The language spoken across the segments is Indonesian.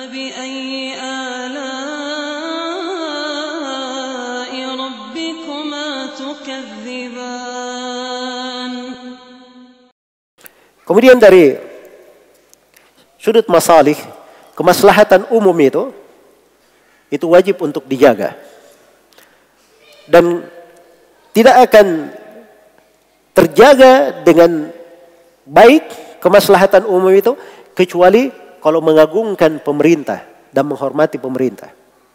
فبأي آلاء ربكما تكذبان. Kemudian dari sudut masalih, kemaslahatan umum itu wajib untuk dijaga. Dan tidak akan terjaga dengan baik kemaslahatan umum itu kecuali kalau mengagungkan pemerintah dan menghormati pemerintah.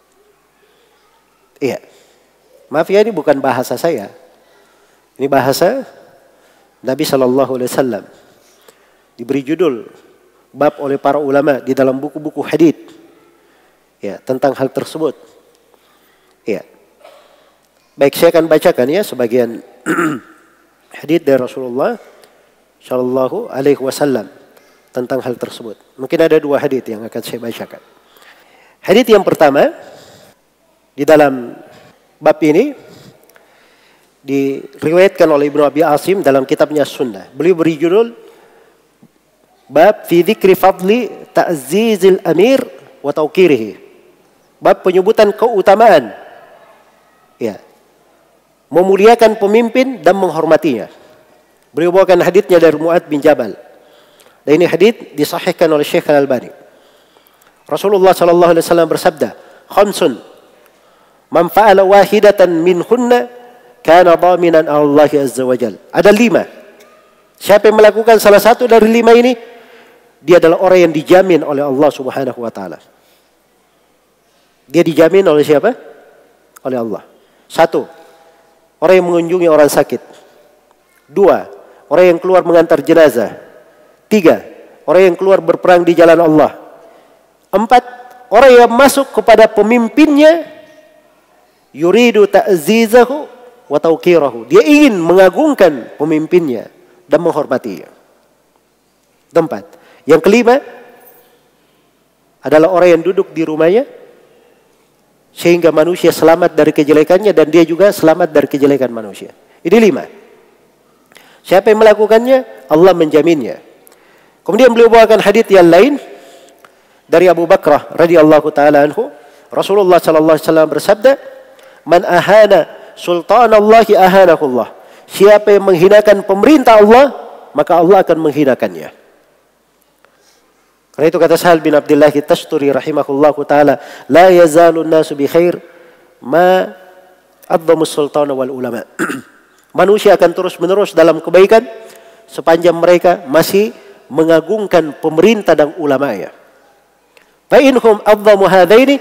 Iya. Maaf ya, ini bukan bahasa saya. Ini bahasa Nabi SAW. Diberi judul bab oleh para ulama di dalam buku-buku hadits. Ya, tentang hal tersebut. Ya. Baik, saya akan bacakan ya sebagian hadits dari Rasulullah Shallallahu Alaihi Wasallam tentang hal tersebut. Mungkin ada 2 hadits yang akan saya bacakan. Hadits yang pertama di dalam bab ini diriwayatkan oleh Ibnu Abi Asim dalam kitabnya Sunnah. Beliau beri judul bab fi dzikri fadli ta'zizil amir wa tauqirihi. Bab penyebutan keutamaan, ya, memuliakan pemimpin dan menghormatinya. Beliau bawakan haditsnya dari Mu'adz bin Jabal. Dan ini hadits disahihkan oleh Syekh Al-Albani. Rasulullah sallallahu alaihi wasallam bersabda, "Khamsun man fa'ala wahidatan minhunna kana dhaminan Allah azza wajal." Ada 5. Siapa yang melakukan salah satu dari 5 ini, dia adalah orang yang dijamin oleh Allah Subhanahu wa taala. Dia dijamin oleh siapa? Oleh Allah. 1, orang yang mengunjungi orang sakit. 2, orang yang keluar mengantar jenazah. 3, orang yang keluar berperang di jalan Allah. 4, orang yang masuk kepada pemimpinnya yuridu ta'zizahu wa tauqirahu. Dia ingin mengagungkan pemimpinnya dan menghormatinya. 4, yang kelima adalah orang yang duduk di rumahnya sehingga manusia selamat dari kejelekannya dan dia juga selamat dari kejelekan manusia. Ini 5. Siapa yang melakukannya, Allah menjaminnya. Kemudian beliau bawakan hadits yang lain dari Abu Bakrah radhiyallahu taala anhu. Rasulullah sallallahu alaihi wasallam bersabda, "Man ahana sultanallahi ahanahullah." Siapa yang menghinakan pemerintah Allah, maka Allah akan menghinakannya. Karena itu kata Sahal bin Abdullah Tasturi rahimahullahu taala, la yazalun nasu bi khair ma adzamus sultana wal ulama. Manusia akan terus-menerus dalam kebaikan sepanjang mereka masih mengagungkan pemerintah dan ulamanya. Fa inhum adzamu hadaini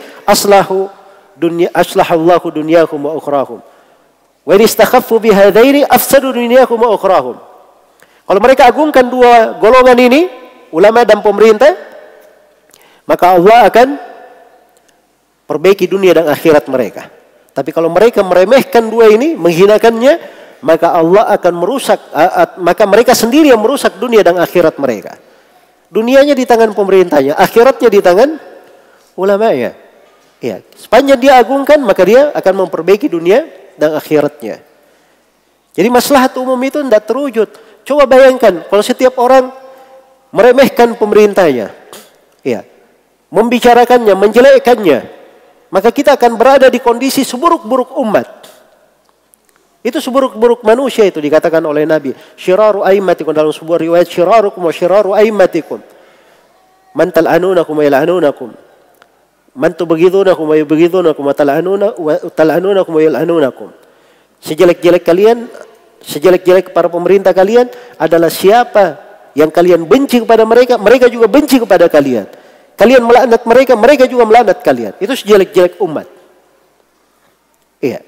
aslahu dunyahum wa ukhrahum. Wa in istakhaffu bi hadaini afsadu dunyahum wa ukhrahum. Kalau mereka agungkan 2 golongan ini, ulama dan pemerintah, maka Allah akan perbaiki dunia dan akhirat mereka. Tapi kalau mereka meremehkan 2 ini, menghinakannya, maka Allah akan merusak, maka mereka sendiri yang merusak dunia dan akhirat mereka. Dunianya di tangan pemerintahnya, akhiratnya di tangan ulamanya. Ya, sepanjang dia agungkan, maka dia akan memperbaiki dunia dan akhiratnya. Jadi maslahat umum itu tidak terwujud. Coba bayangkan kalau setiap orang meremehkan pemerintahnya, ya, membicarakannya, menjelekkannya, maka kita akan berada di kondisi seburuk-buruk umat. Itu seburuk-buruk manusia itu dikatakan oleh Nabi. Syiraru a'immatikum, dalam sebuah riwayat, syirarukum wa syiraru a'immatikum. Man tal'anunakum wa yal'anunakum. Man tubghidunakum wa yubghidunakum wa tal'anunakum wa yal'anunakum. Sejelek-jelek kalian, sejelek-jelek para pemerintah kalian adalah siapa yang kalian benci kepada mereka, mereka juga benci kepada kalian. Kalian melaknat mereka, mereka juga melaknat kalian. Itu sejelek-jelek umat. Iya.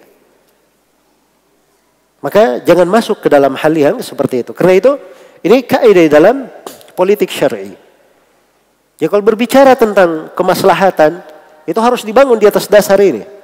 Maka jangan masuk ke dalam hal yang seperti itu. Karena itu, ini kaidah dalam politik syar'i. Ya, kalau berbicara tentang kemaslahatan, itu harus dibangun di atas dasar ini.